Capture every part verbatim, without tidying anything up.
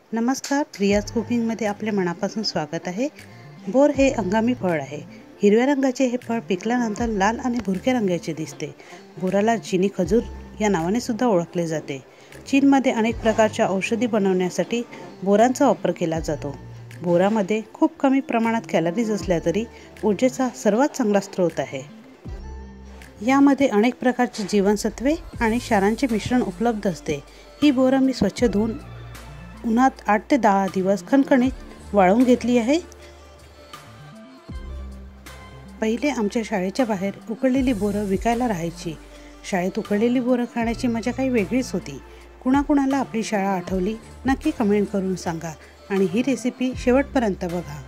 नमस्कार, प्रियाज कुकिंगमध्ये आपले मनापासून स्वागत आहे। बोर हे हंगामी फळ आहे। हिरव्या रंगाचे हे फळ पिकल्यानंतर लाल आणि भुरक्या रंगाचे दिसते। बोराला चीनी खजूर या नावाने सुद्धा ओळखले जाते। चीनमध्ये अनेक प्रकारच्या औषधी बनवण्यासाठी बोरांचा वापर केला जातो। बोरामध्ये खूप कमी प्रमाणात कॅलरीज असल्या तरी ऊर्जेचा सर्वात चांगला स्रोत आहे। यामध्ये अनेक प्रकारची जीवनसत्वे आणि क्षारांचे मिश्रण उपलब्ध असते। ही बोरं मी स्वच्छ धुवून उन्हात आठ ते दहा दिवस खणखणीत वाळवून घेतली आहे। पहिले आमच्या शाळेच्या बाहेर उकडलेली बोरं विकायला राहायची। शाळेत उकडलेली बोरं खाण्याची मजा काही वेगळीच होती। कुणाकुणाला आपली शाळा आठवली नक्की कमेंट करून सांगा आणि ही रेसिपी शेवटपर्यंत बघा।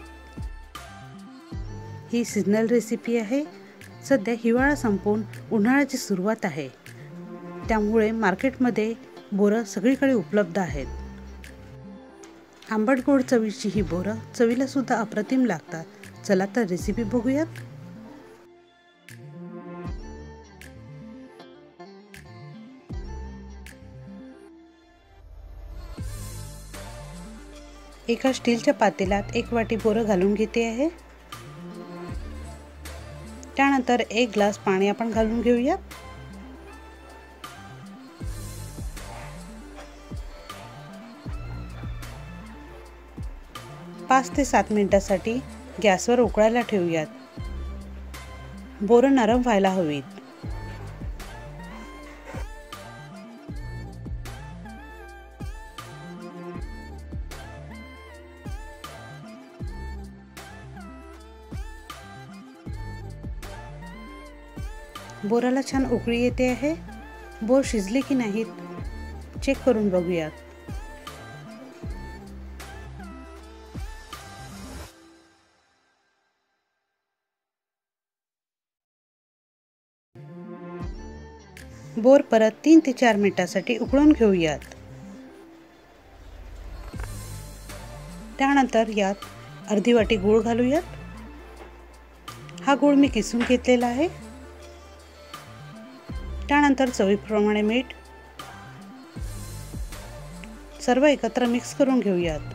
ही सीजनल रेसिपी आहे। सध्या हिवाळा संपून उन्हाळ्याची सुरुवात आहे, त्यामुळे मार्केटमध्ये बोरं सगळीकडे उपलब्ध आहेत। आंबट गोड चवीची ही बोरं चवीला सुद्धा अप्रतिम लागतात। चला तर रेसिपी बघूयात। एका स्टीलच्या पातेल्यात एक वाटी बोरं घालून घेते आहे। त्यानंतर एक ग्लास पाणी आपण घालून घेऊयात। पाच ते सात मिनिटांसाठी गॅसवर उकळायला ठेवूयात। बोरं नरम व्हायला हवीत। बोराला छान उकळी येते आहे। बोर शिजले की नाहीत चेक करून बघूयात। बोर परत तीन ते चार मिनिटांसाठी उकळून घेऊयात। त्यानंतर यात अर्धी वाटी गूळ घालूयात। हा गूळ मी किसून घेतलेला आहे। त्यानंतर चवीप्रमाणे मीठ सर्व एकत्र मिक्स करून घेऊयात।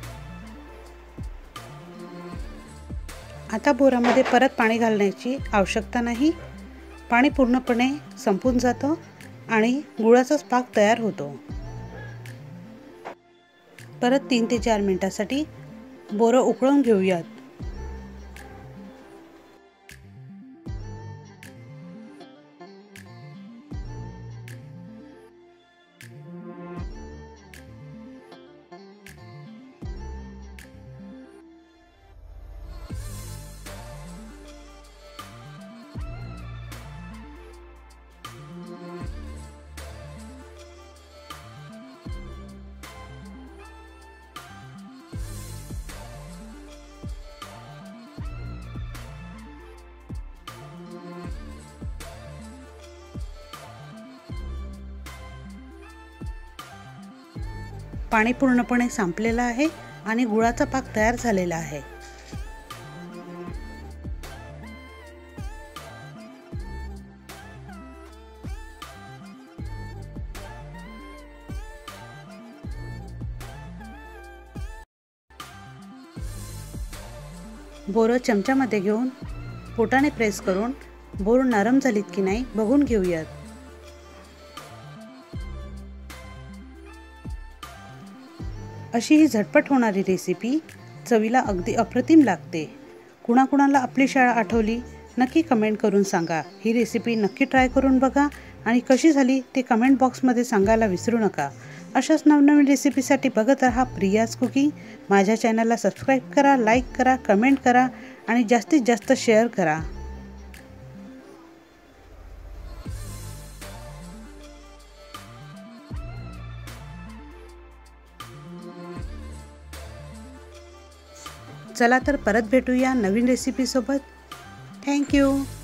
आता बोरामध्ये परत पाणी घालण्याची आवश्यकता नाही। पाणी पूर्णपणे संपून जातं आणि गुळाचाच पाक तयार होतो। परत तीन ते चार मिनिटांसाठी बोरं उकळून घेऊयात। पाणी पूर्णपणे संपलेलं आहे आणि गुळाचा पाक तयार झालेला आहे। बोरं चमच्यामध्ये घेऊन बोटाने प्रेस करून बोर नरम झालीत की नाही बघून घेऊयात। अशी ही झटपट होणारी रेसिपी चवीला अगदी अप्रतिम लागते। कुणाकुणाला आपली शाळा आठवली नक्की कमेंट करून सांगा। ही रेसिपी नक्की ट्राय करून बघा आणि कशी झाली ते कमेंट बॉक्समध्ये सांगायला विसरू नका। अशाच नवनवीन रेसिपीसाठी बघत राहा प्रियाज कुकिंग। माझ्या चॅनलला सबस्क्राईब करा, लाईक करा, कमेंट करा आणि जास्तीत जास्त शेअर करा। चला तर परत भेटूया नवीन रेसिपी सोबत। Thank you.